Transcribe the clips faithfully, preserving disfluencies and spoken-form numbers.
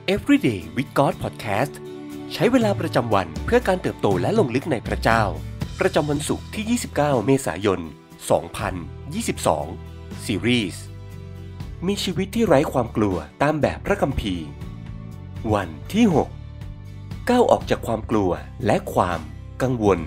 Everyday with God Podcast ใช้เวลาประจำวันเพื่อการเติบโตและลงลึกในพระเจ้าประจำวันศุกร์ที่ยี่สิบเก้าเมษายนสองพันยี่สิบสองซีรีส์มีชีวิตที่ไร้ความกลัวตามแบบพระคัมภีร์วันที่หกก้าวออกจากความกลัวและความกังวล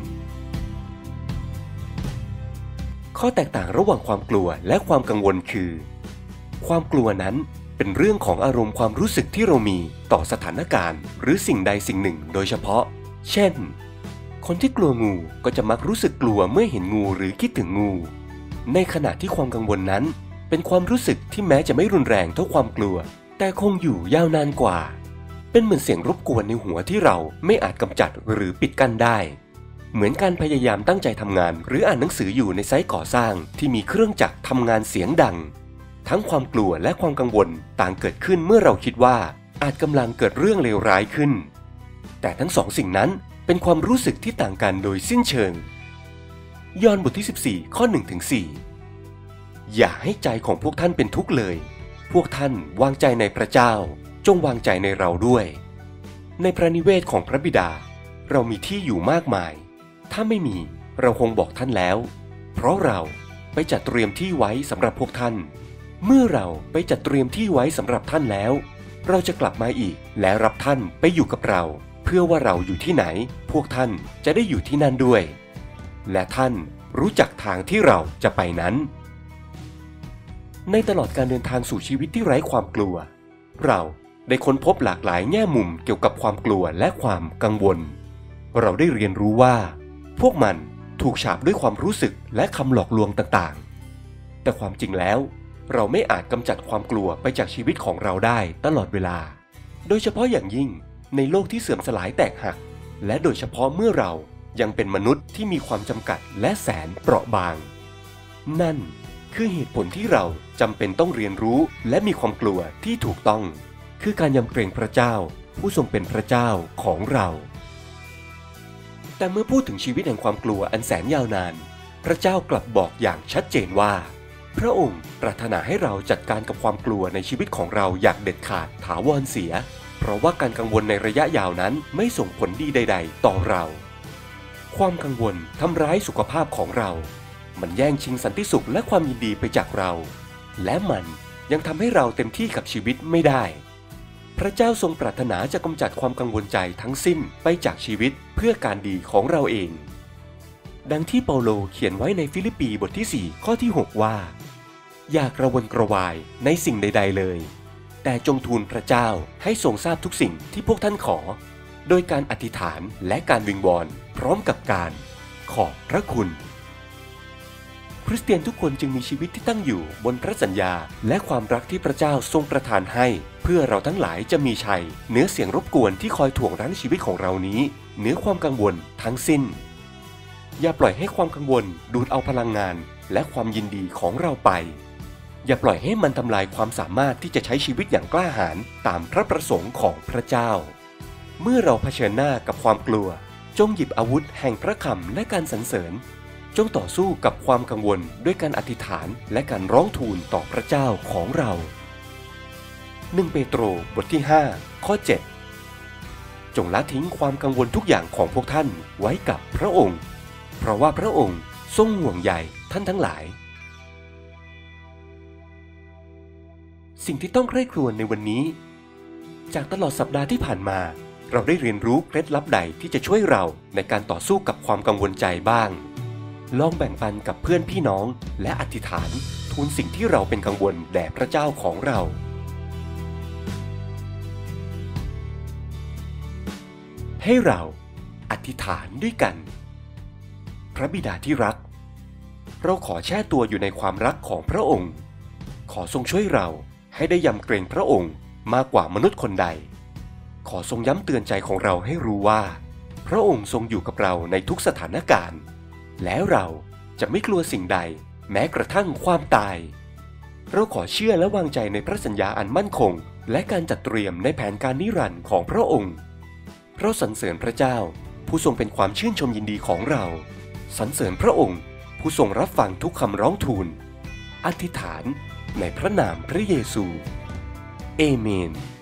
ข้อแตกต่างระหว่างความกลัวและความกังวลคือความกลัวนั้นเป็นเรื่องของอารมณ์ความรู้สึกที่เรามีต่อสถานการณ์หรือสิ่งใดสิ่งหนึ่งโดยเฉพาะเช่นคนที่กลัวงูก็จะมักรู้สึกกลัวเมื่อเห็นงูหรือคิดถึงงูในขณะที่ความกังวลนั้นเป็นความรู้สึกที่แม้จะไม่รุนแรงเท่าความกลัวแต่คงอยู่ยาวนานกว่าเป็นเหมือนเสียงรบกวนในหัวที่เราไม่อาจกำจัดหรือปิดกั้นได้เหมือนการพยายามตั้งใจทำงานหรืออ่านหนังสืออยู่ในไซต์ก่อสร้างที่มีเครื่องจักรทำงานเสียงดังทั้งความกลัวและความกังวลต่างเกิดขึ้นเมื่อเราคิดว่าอาจกำลังเกิดเรื่องเลวร้ายขึ้นแต่ทั้งสองสิ่งนั้นเป็นความรู้สึกที่ต่างกันโดยสิ้นเชิงยอห์นบทที่สิบสี่ข้อ หนึ่งถึงสี่ อย่าให้ใจของพวกท่านเป็นทุกข์เลยพวกท่านวางใจในพระเจ้าจงวางใจในเราด้วยในพระนิเวศของพระบิดาเรามีที่อยู่มากมายถ้าไม่มีเราคงบอกท่านแล้วเพราะเราไปจัดเตรียมที่ไว้สำหรับพวกท่านเมื่อเราไปจัดเตรียมที่ไว้สำหรับท่านแล้วเราจะกลับมาอีกและรับท่านไปอยู่กับเราเพื่อว่าเราอยู่ที่ไหนพวกท่านจะได้อยู่ที่นั่นด้วยและท่านรู้จักทางที่เราจะไปนั้นในตลอดการเดินทางสู่ชีวิตที่ไร้ความกลัวเราได้ค้นพบหลากหลายแง่มุมเกี่ยวกับความกลัวและความกังวลเราได้เรียนรู้ว่าพวกมันถูกฉาบด้วยความรู้สึกและคำหลอกลวงต่างๆแต่ความจริงแล้วเราไม่อาจกำจัดความกลัวไปจากชีวิตของเราได้ตลอดเวลาโดยเฉพาะอย่างยิ่งในโลกที่เสื่อมสลายแตกหักและโดยเฉพาะเมื่อเรายังเป็นมนุษย์ที่มีความจำกัดและแสนเปราะบางนั่นคือเหตุผลที่เราจำเป็นต้องเรียนรู้และมีความกลัวที่ถูกต้องคือการยำเกรงพระเจ้าผู้ทรงเป็นพระเจ้าของเราแต่เมื่อพูดถึงชีวิตแห่งความกลัวอันแสนยาวนานพระเจ้ากลับบอกอย่างชัดเจนว่าพระองค์ปรารถนาให้เราจัดการกับความกลัวในชีวิตของเราอย่างเด็ดขาดถาวรเสียเพราะว่าการกังวลในระยะยาวนั้นไม่ส่งผลดีใดๆต่อเราความกังวลทำร้ายสุขภาพของเรามันแย่งชิงสันติสุขและความยินดีไปจากเราและมันยังทำให้เราเต็มที่กับชีวิตไม่ได้พระเจ้าทรงปรารถนาจะกำจัดความกังวลใจทั้งสิ้นไปจากชีวิตเพื่อการดีของเราเองดังที่เปาโลเขียนไว้ในฟิลิปปีบทที่สี่ข้อที่หกว่าอย่ากระวนกระวายในสิ่งใดๆเลยแต่จงทูลพระเจ้าให้ทรงทราบทุกสิ่งที่พวกท่านขอโดยการอธิษฐานและการวิงวอนพร้อมกับการขอบพระคุณคริสเตียนทุกคนจึงมีชีวิตที่ตั้งอยู่บนพระสัญญาและความรักที่พระเจ้าทรงประทานให้เพื่อเราทั้งหลายจะมีชัยเหนือเสียงรบกวนที่คอยถ่วงรั้งชีวิตของเรานี้เหนือความกังวลทั้งสิ้นอย่าปล่อยให้ความกังวลดูดเอาพลังงานและความยินดีของเราไปอย่าปล่อยให้มันทำลายความสามารถที่จะใช้ชีวิตอย่างกล้าหาญตามพระประสงค์ของพระเจ้าเมื่อเราเผชิญหน้ากับความกลัวจงหยิบอาวุธแห่งพระคำและการสรรเสริญจงต่อสู้กับความกังวลด้วยการอธิษฐานและการร้องทูลต่อพระเจ้าของเราหนึ่งเปโตรบทที่ห้าข้อเจ็ดจงละทิ้งความกังวลทุกอย่างของพวกท่านไว้กับพระองค์เพราะว่าพระองค์ทรงห่วงใยท่านทั้งหลายสิ่งที่ต้องใคร่ครวญในวันนี้จากตลอดสัปดาห์ที่ผ่านมาเราได้เรียนรู้เคล็ดลับใดที่จะช่วยเราในการต่อสู้กับความกังวลใจบ้างลองแบ่งปันกับเพื่อนพี่น้องและอธิษฐานทูลสิ่งที่เราเป็นกังวลแด่พระเจ้าของเราให้เราอธิษฐานด้วยกันพระบิดาที่รักเราขอแช่ตัวอยู่ในความรักของพระองค์ขอทรงช่วยเราให้ได้ยำเกรงพระองค์มากกว่ามนุษย์คนใดขอทรงย้ำเตือนใจของเราให้รู้ว่าพระองค์ทรงอยู่กับเราในทุกสถานการณ์แล้วเราจะไม่กลัวสิ่งใดแม้กระทั่งความตายเราขอเชื่อและวางใจในพระสัญญาอันมั่นคงและการจัดเตรียมในแผนการนิรันดร์ของพระองค์เราสรรเสริญพระเจ้าผู้ทรงเป็นความชื่นชมยินดีของเราสรรเสริญพระองค์ผู้ทรงรับฟังทุกคำร้องทูลอธิษฐานในพระนามพระเยซูเอเมน